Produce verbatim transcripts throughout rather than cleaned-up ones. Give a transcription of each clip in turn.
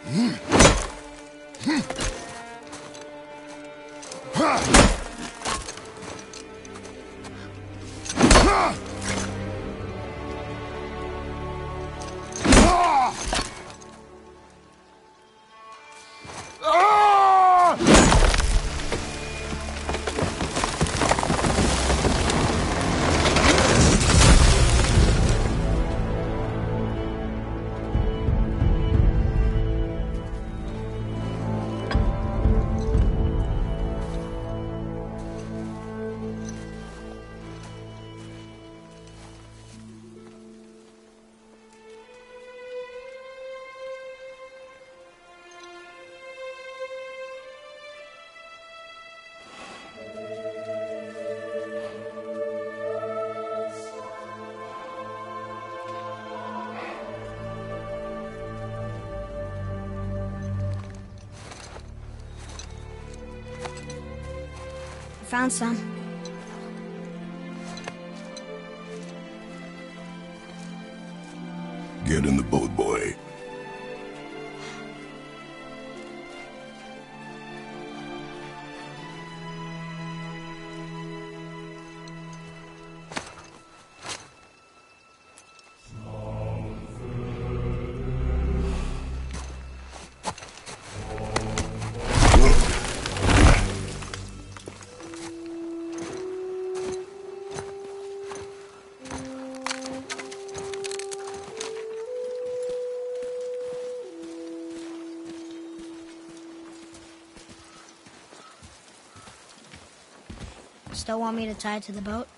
Found some. Get in the boat, boy. Still want me to tie it to the boat?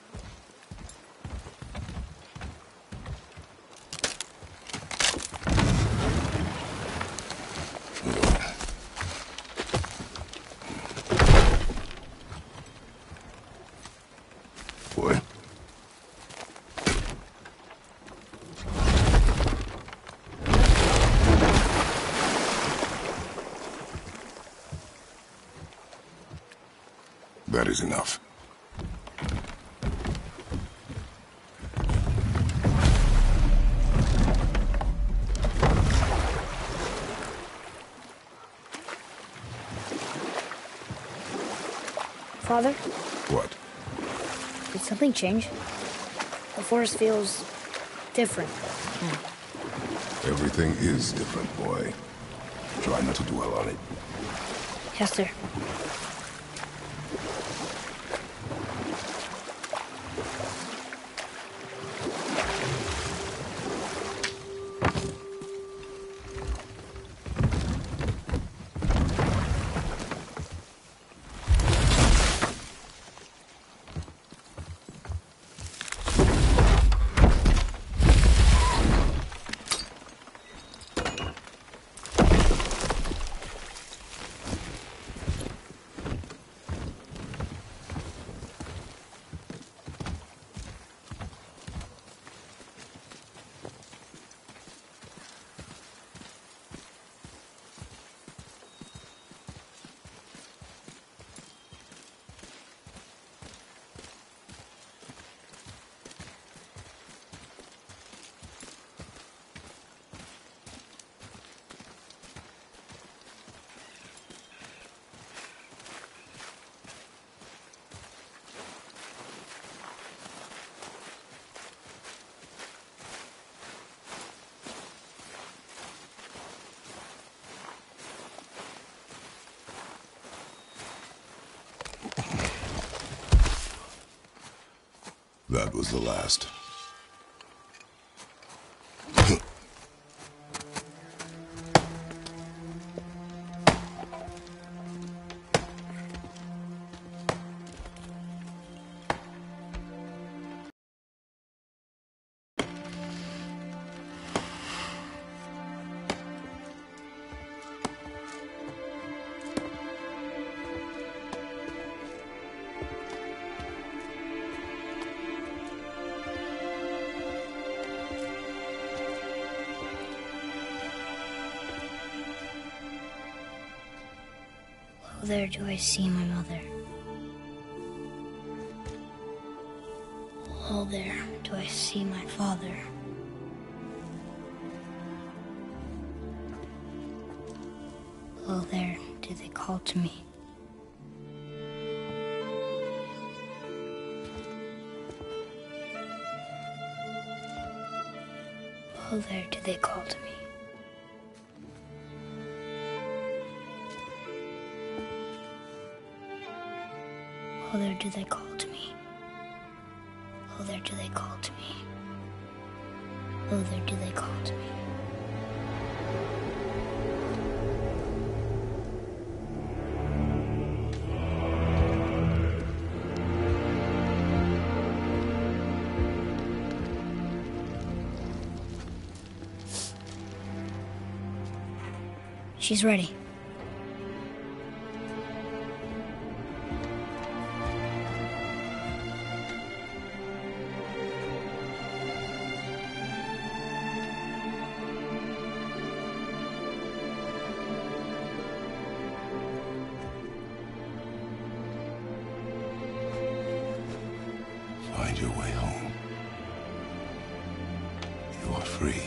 Boy. That is enough. Father? What? Did something change? The forest feels different. Everything is different, boy. Try not to dwell on it. Yes, sir. That was the last. There do I see my mother. Oh, there do I see my father. Oh, there, do they call to me? Oh, there, do they call to me? Oh, there, do they call to me? Oh, there, do they call to me? Oh, there, do they call to me? She's ready. Find your way home. You are free.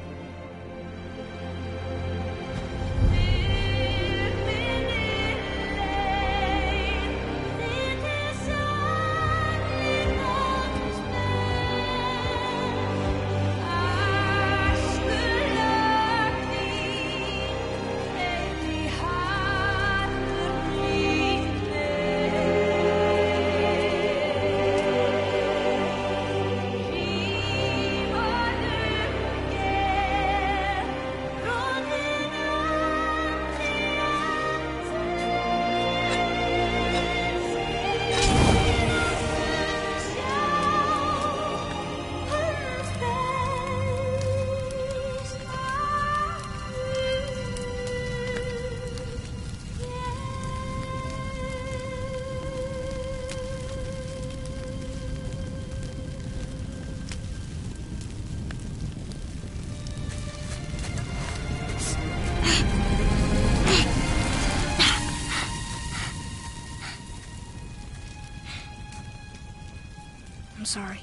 I'm sorry.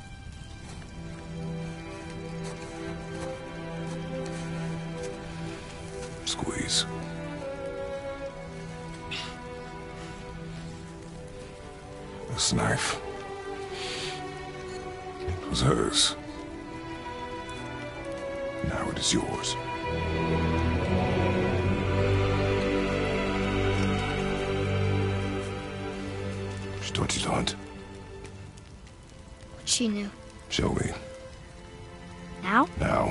Squeeze. This knife. It was hers. Now it is yours. She taught you to hunt. She knew. Show me. Now? Now.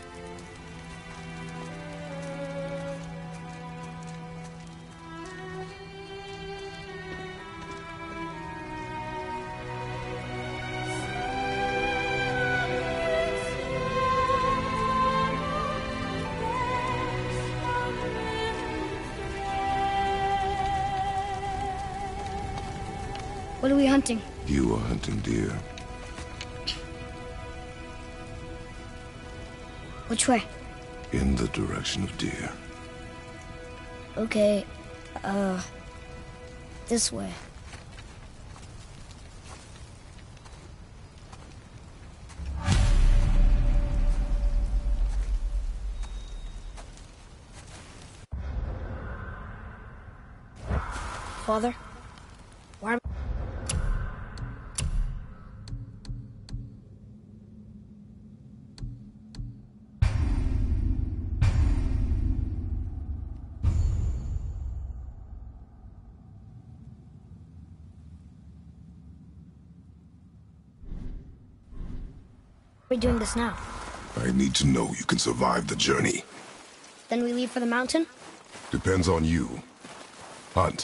What are we hunting? You are hunting deer. Which way? In the direction of deer. Okay, uh, this way. Father, why am we doing this now? I need to know you can survive the journey. Then we leave for the mountain? Depends on you. Hunt.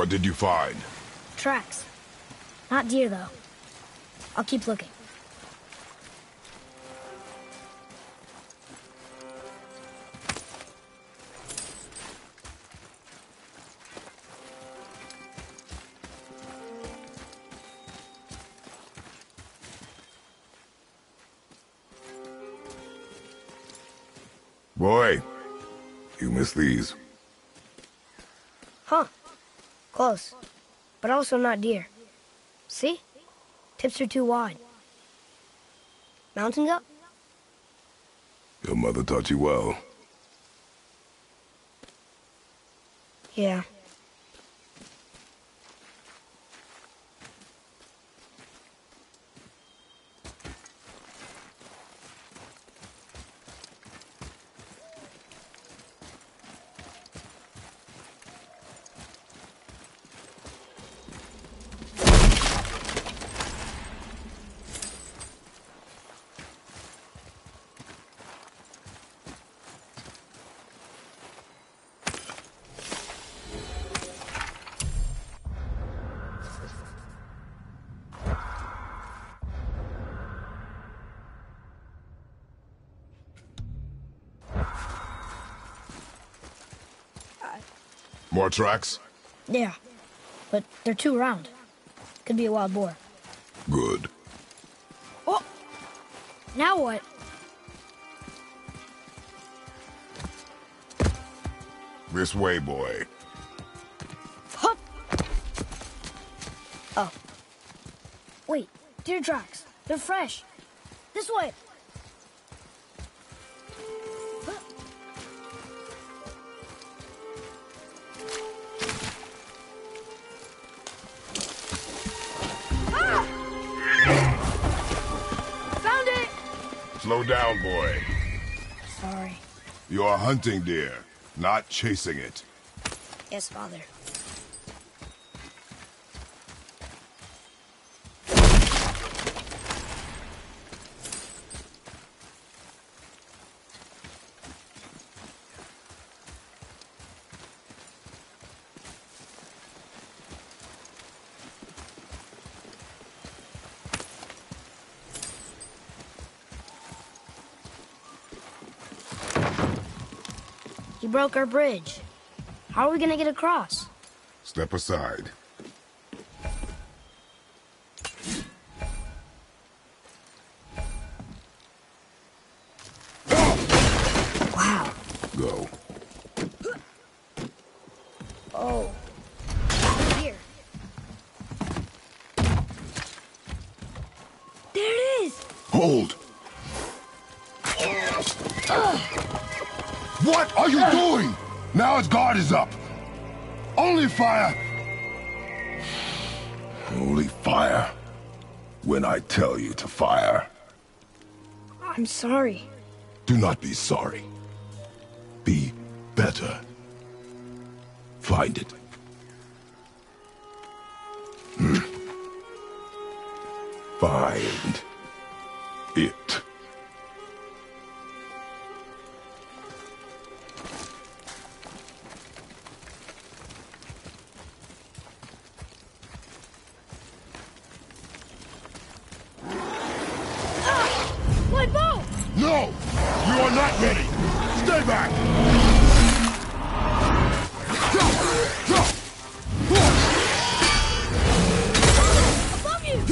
What did you find? Tracks. Not deer, though. I'll keep looking. Boy, you missed these. Huh. Close. But also not deer. See? Tips are too wide. Mountain goat? Your mother taught you well. Yeah. More tracks? Yeah. But they're too round. Could be a wild boar. Good. Oh! Now what? This way, boy. Hup! Oh. Wait, deer tracks. They're fresh. This way. Slow down, boy. Sorry. You're hunting deer, not chasing it. Yes, Father. He broke our bridge. How are we gonna get across? Step aside. Wow. Go. Oh. Here. There it is! Hold! What are you doing? Now its guard is up. Only fire. Only fire. When I tell you to fire. I'm sorry. Do not be sorry. Be better. Find it. Hmm. Find it. No! You are not ready! Stay back! Above you!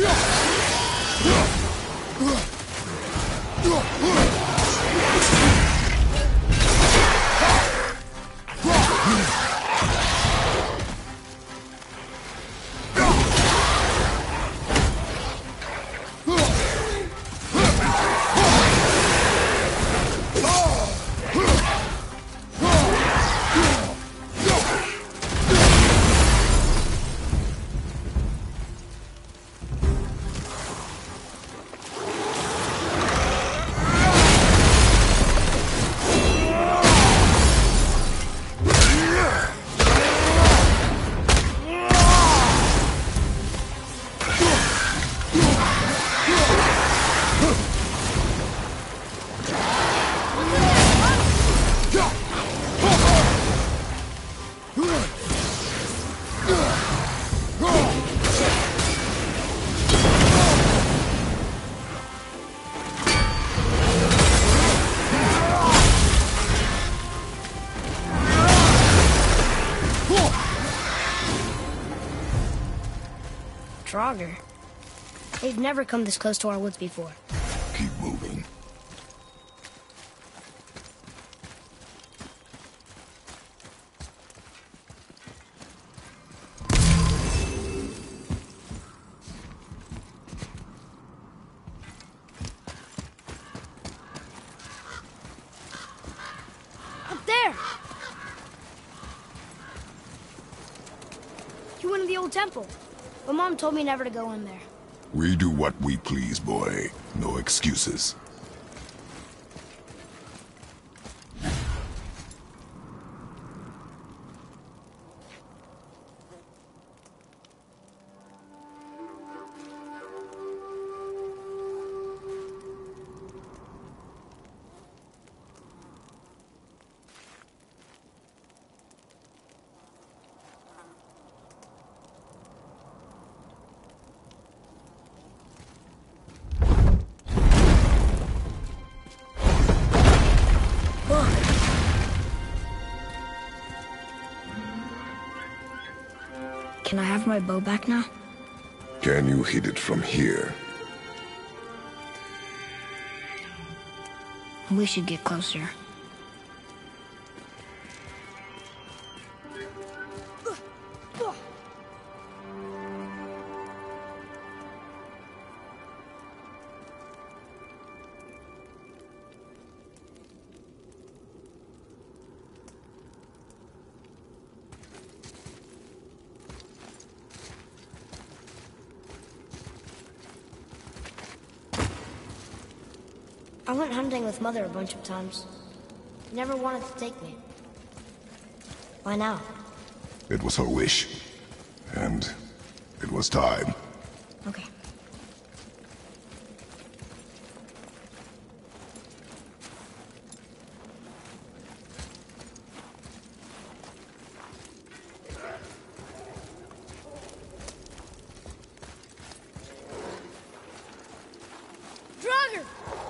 Draugr. They've never come this close to our woods before. Keep moving. Up there! You went to the old temple, but Mom told me never to go in there. We do what we please, boy. No excuses. Can I have my bow back now? Can you hit it from here? We should get closer. I went hunting with Mother a bunch of times. She never wanted to take me. Why now? It was her wish. And it was time. Okay. Draugr!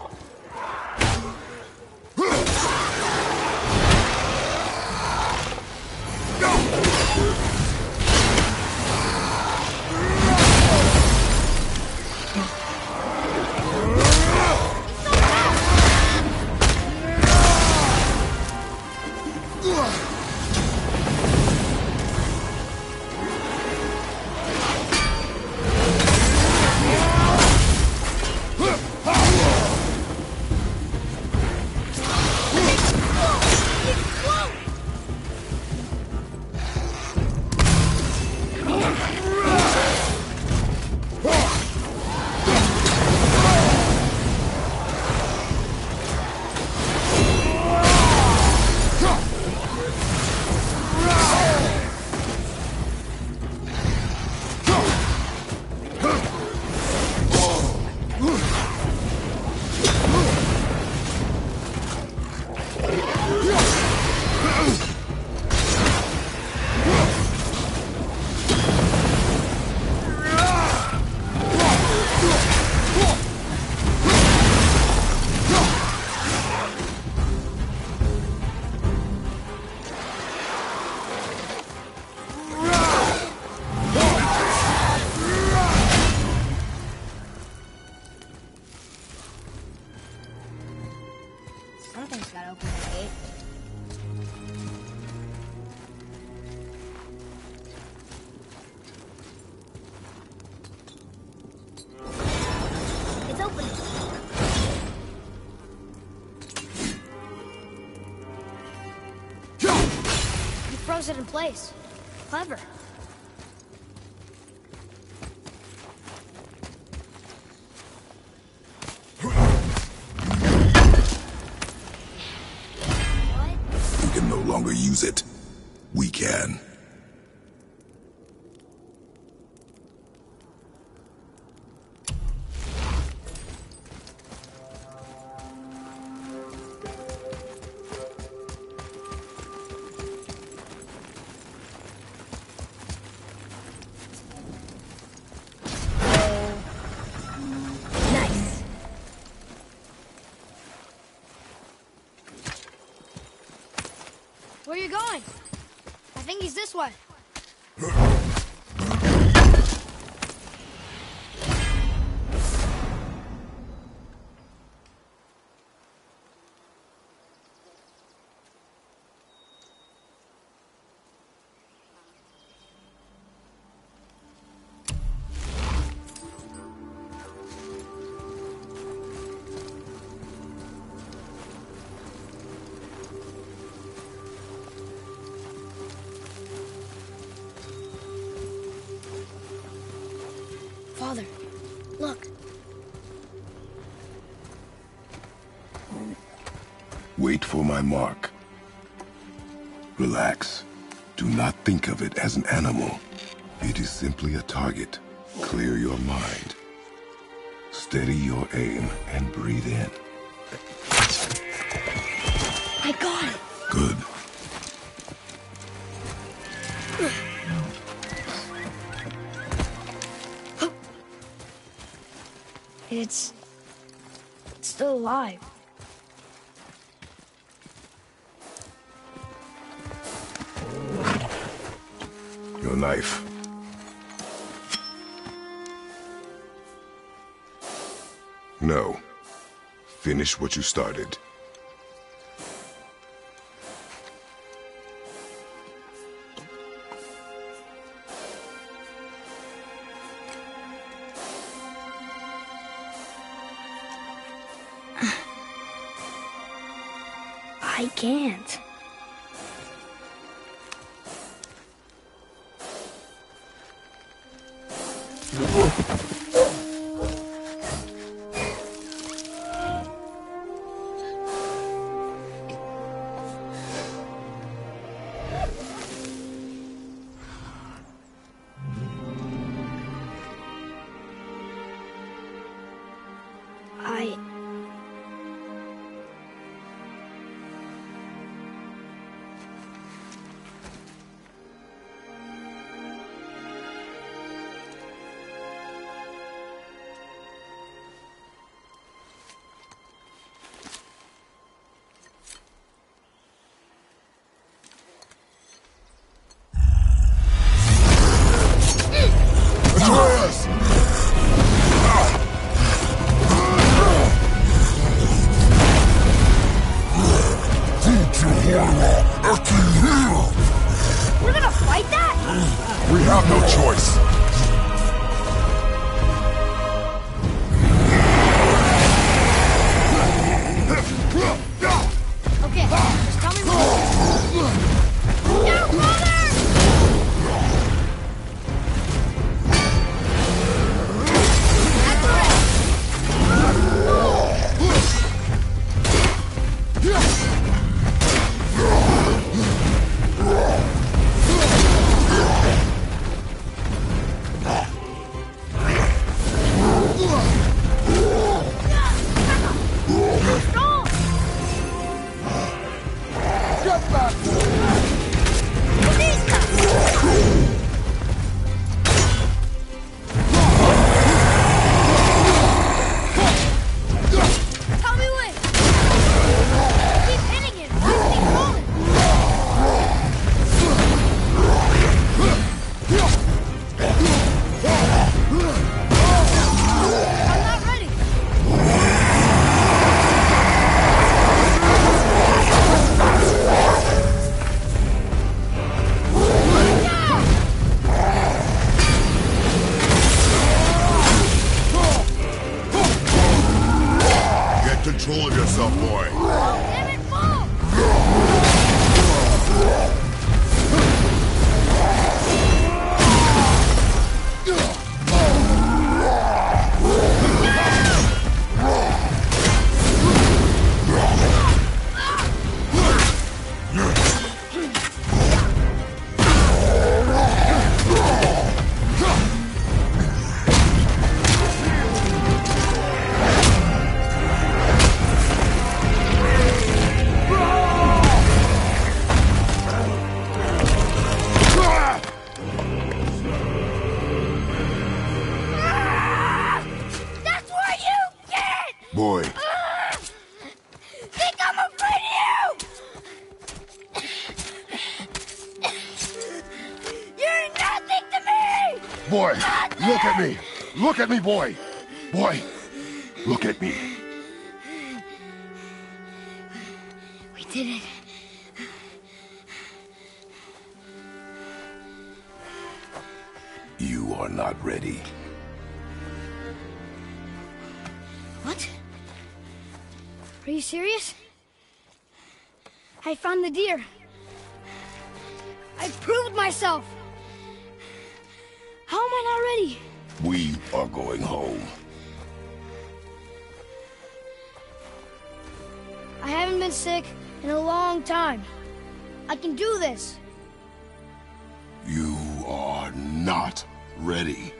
Something's gotta open that gate. It's opening. You froze it in place. Clever. No longer use it. We can. Nice. Where are you going? I think he's this way. Wait for my mark. Relax. Do not think of it as an animal. It is simply a target. Clear your mind. Steady your aim and breathe in. I got it. Good. It's... it's still alive. Your knife. No. Finish what you started. I can't. I... Atreus! We're gonna fight that? We have no choice. Okay, just tell me when. No, brother! Control of yourself, boy. Damn it, fall! Boy. Uh, think I'm afraid of you! You're nothing to me! Boy, Nothing! look at me. Look at me, boy. Boy, look at me. We did it. You are not ready. What? Are you serious? I found the deer. I proved myself. How am I not ready? We are going home. I haven't haven't been sick in a long time. I can do this. You are not ready.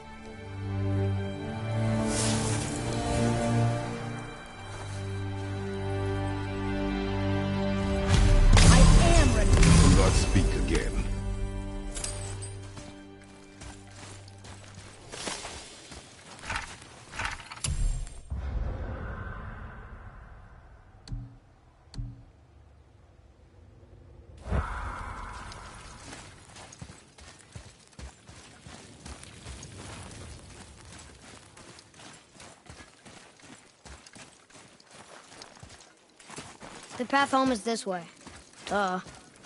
I am ready. Do not speak again. The path home is this way. Duh.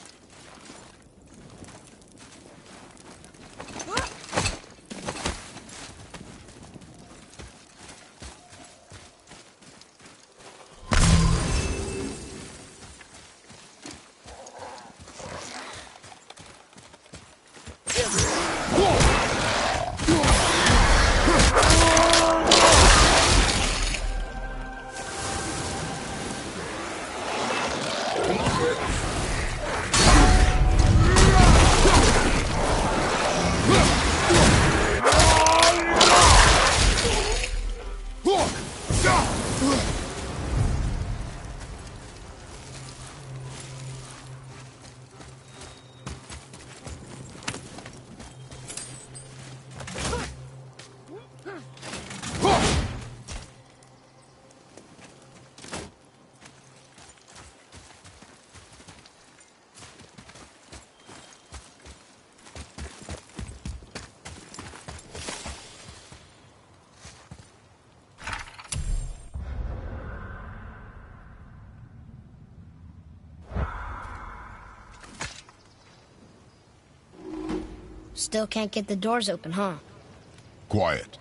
Still can't get the doors open, huh? Quiet.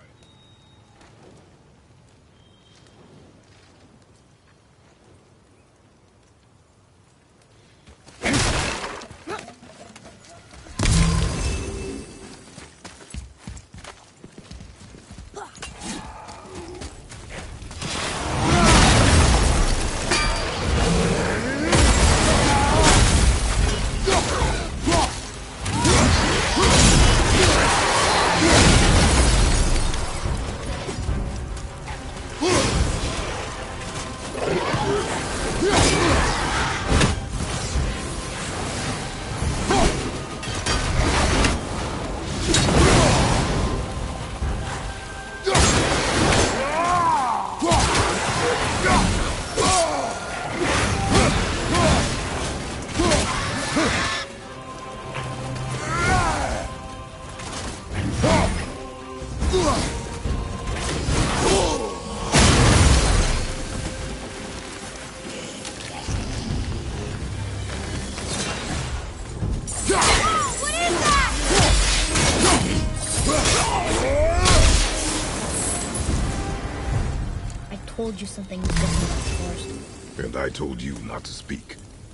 I told you something was different about the forest. And I told you not to speak.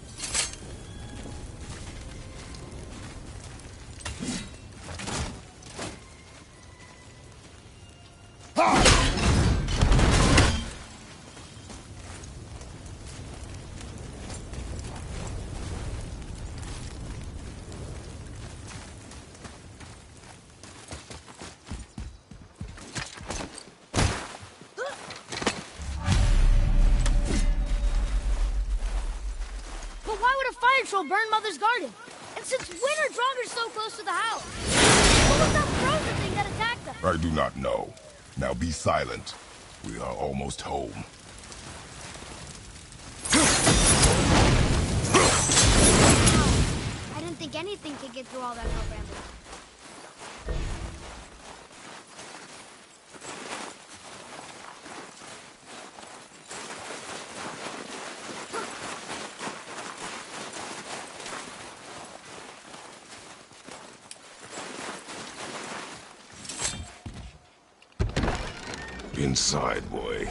Burn Mother's garden. And since when are Draugr so close to the house? What was that frozen thing that attacked us? I do not know. Now be silent. We are almost home. I didn't think anything could get through all that no bamboo. Inside, boy.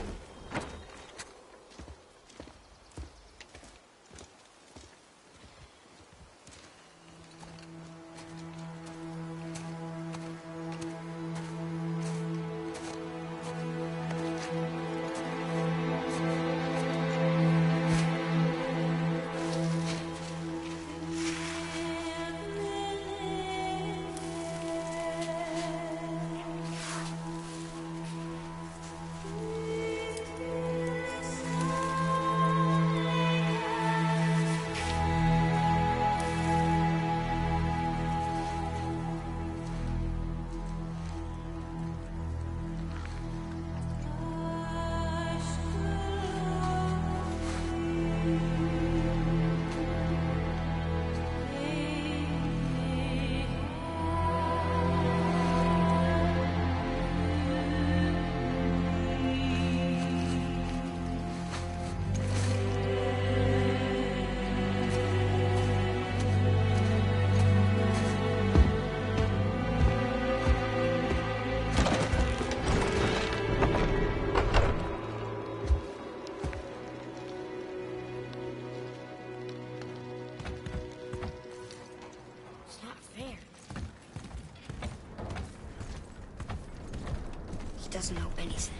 doesn't know anything.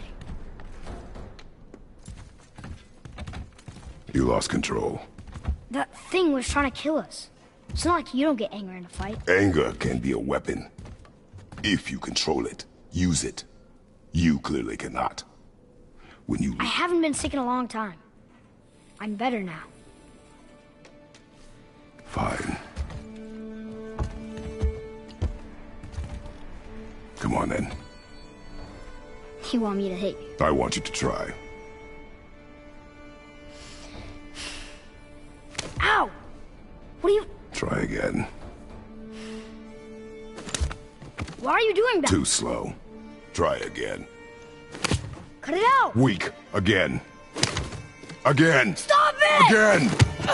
You lost control. That thing was trying to kill us. It's not like you don't get angry in a fight. Anger can be a weapon. If you control it, use it. You clearly cannot. When you... I haven't been sick in a long time. I'm better now. Fine. Come on, then. You want me to hit you? I want you to try. Ow! What are you... Try again. Why are you doing that? Too slow. Try again. Cut it out! Weak. Again. Again! Stop it! Again!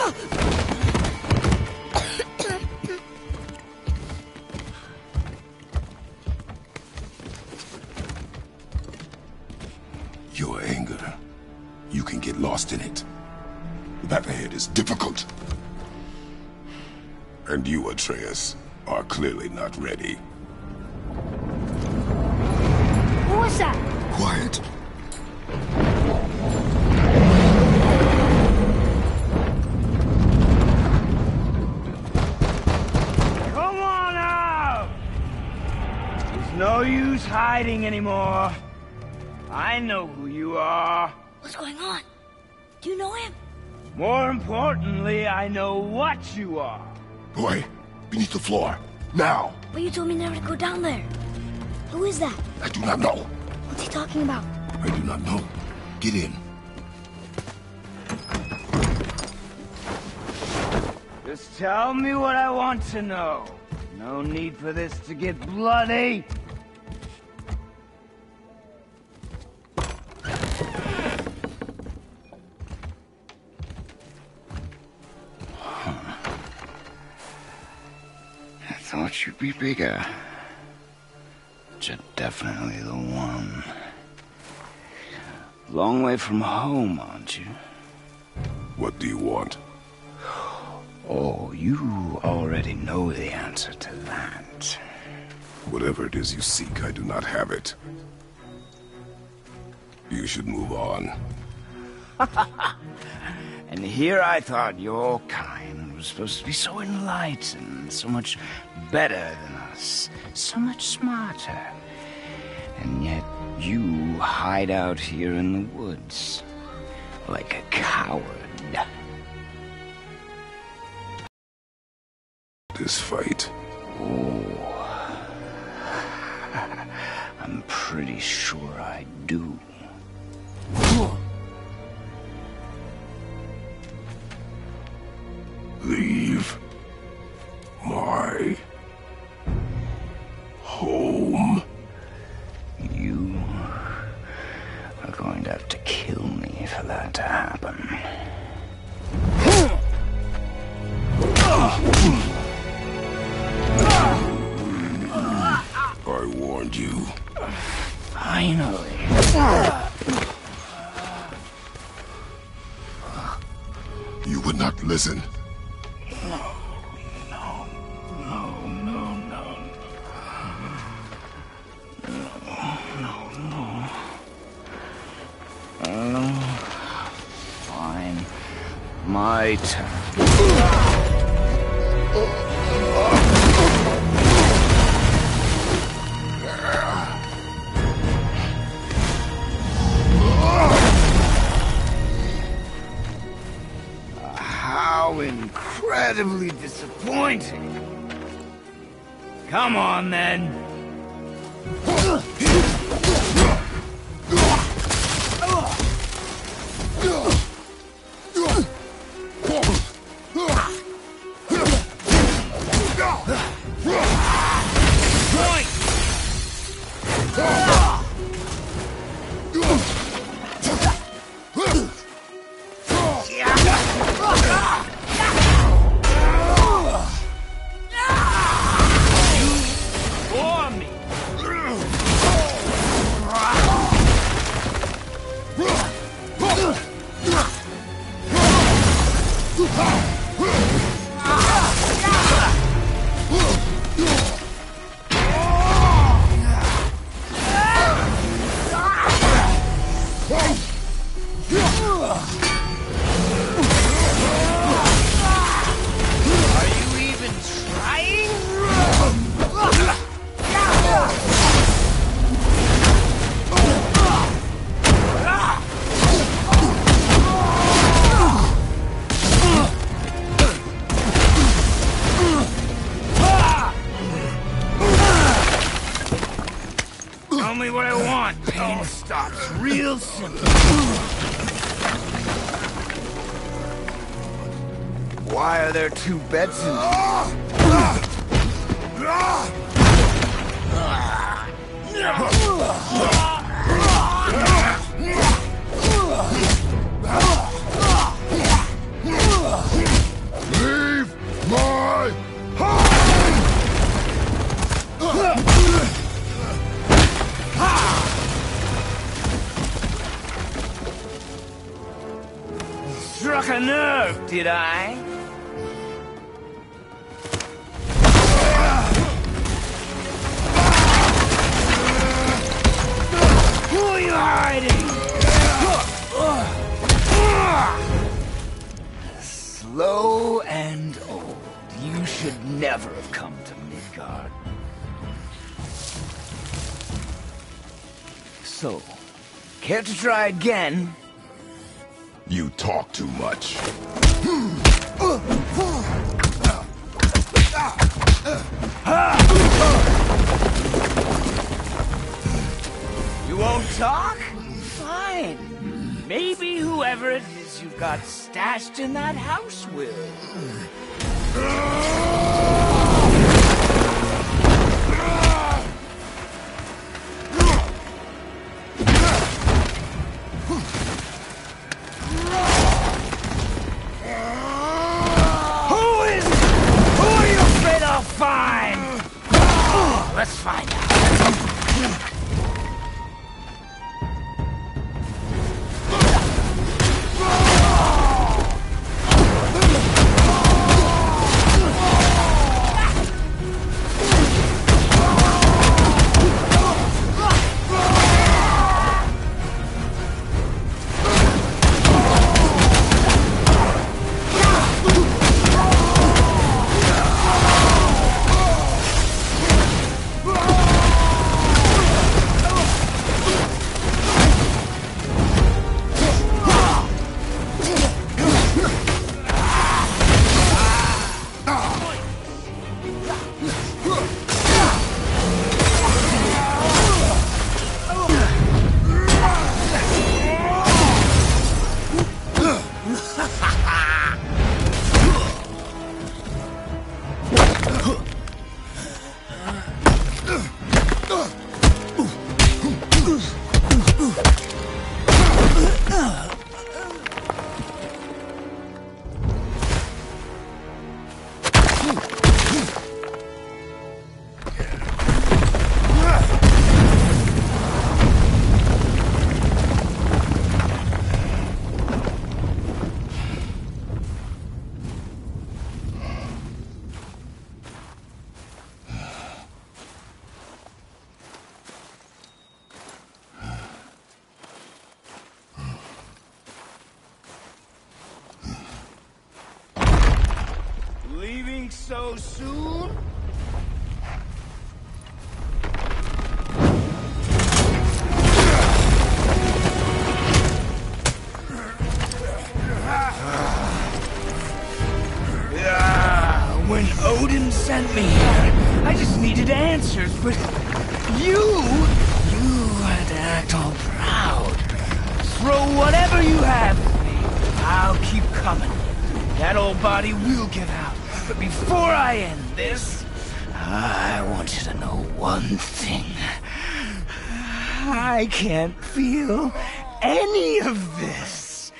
Your anger. You can get lost in it. The path ahead is difficult. And you, Atreus, are clearly not ready. What was that? Quiet. Come on out! There's no use hiding anymore. I know who you are. What's going on? Do you know him? More importantly, I know what you are. Boy, beneath the floor. Now! But you told me never to go down there. Who is that? I do not know. What's he talking about? I do not know. Get in. Just tell me what I want to know. No need for this to get bloody. I thought you'd be bigger. But you're definitely the one. Long way from home, aren't you? What do you want? Oh, you already know the answer to that. Whatever it is you seek, I do not have it. You should move on. And here I thought your kind was supposed to be so enlightened, so much better than us, so much smarter. And yet you hide out here in the woods, like a coward. This fight. Oh, I'm pretty sure I do. Leave my home. You are going to have to kill me for that to happen. I warned you. Finally. You would not listen. No, no, no, no, no. No, no, no. Oh, fine. My turn. How incredibly disappointing. Come on, then. Or Are you even trying? Tell me what I want. Pain stops real simple. Why are there two beds in Leave my Struck a nerve, did I? Who are you hiding? Slow and old. You should never have come to Midgard. So, care to try again? You talk too much. You won't talk? Fine. Maybe whoever it is you've got stashed in that house will. Fine! Let's find out. Leaving so soon? Yeah, when Odin sent me here, I just needed answers, but you, you had to act all proud. Throw whatever you have at me. I'll keep coming. That old body will give out. But before I end this, I want you to know one thing. I can't feel any of this.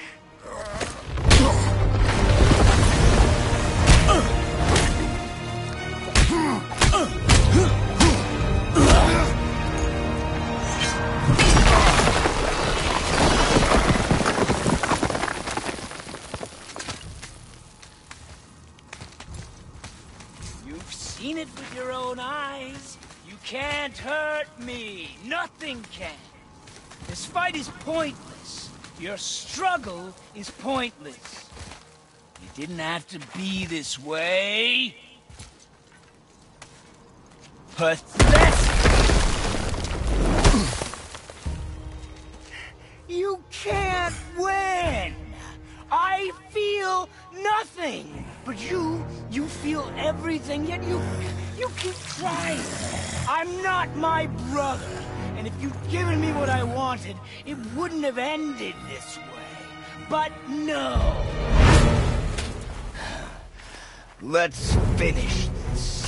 Seen it with your own eyes. You can't hurt me. Nothing can. This fight is pointless. Your struggle is pointless. You didn't have to be this way. Pathetic! You can't win! I feel nothing! But you, you feel everything, yet you, you keep trying. I'm not my brother, and if you'd given me what I wanted, it wouldn't have ended this way. But no! Let's finish this.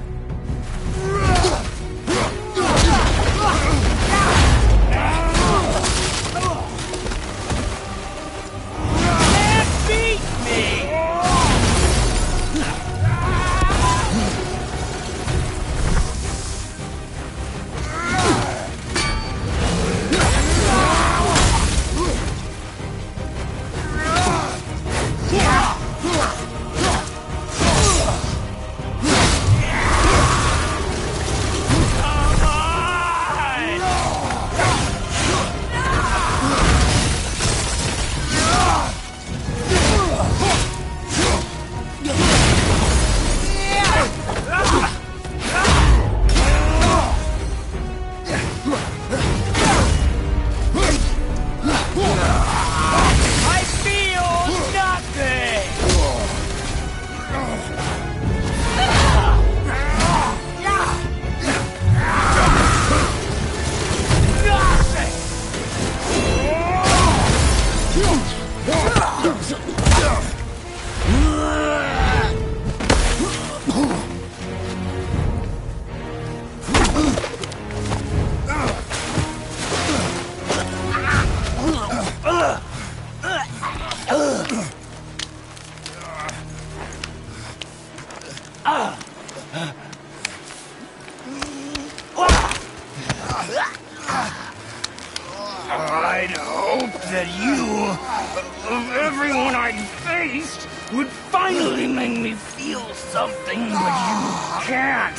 Can't beat me! I'd hoped that you, of everyone I'd faced, would finally make me feel something, but you can't.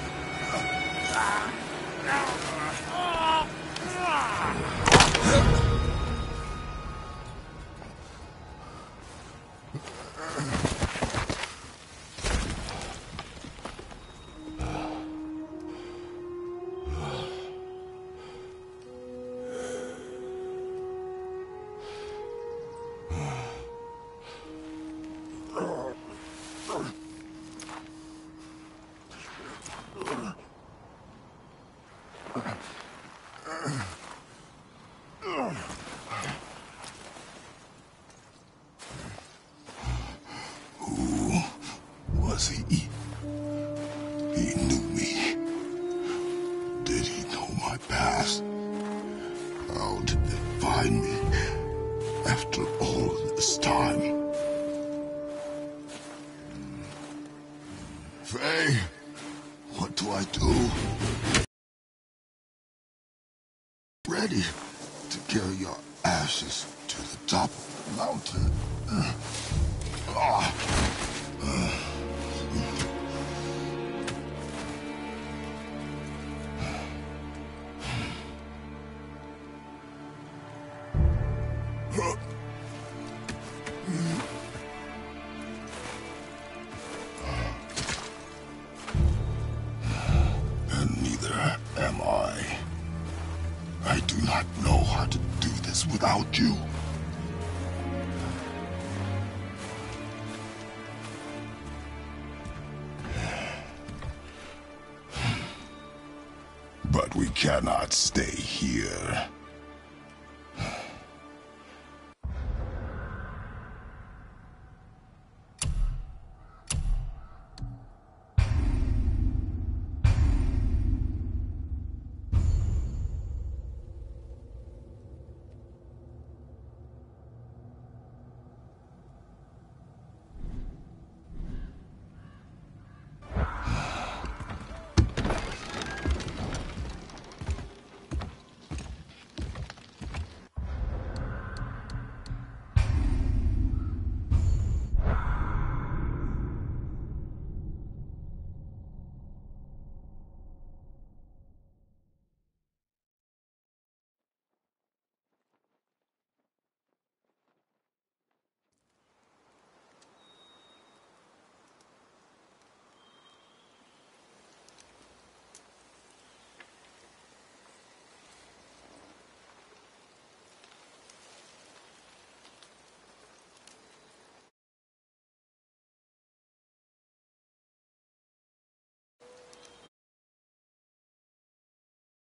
Was he? He knew me. Did he know my past? How did they find me after all this time? Faye, what do I do? Ready to carry your ashes to the top of the mountain. Uh, ah. Uh. And neither am I. I do not know how to do this without you. But we cannot stay here.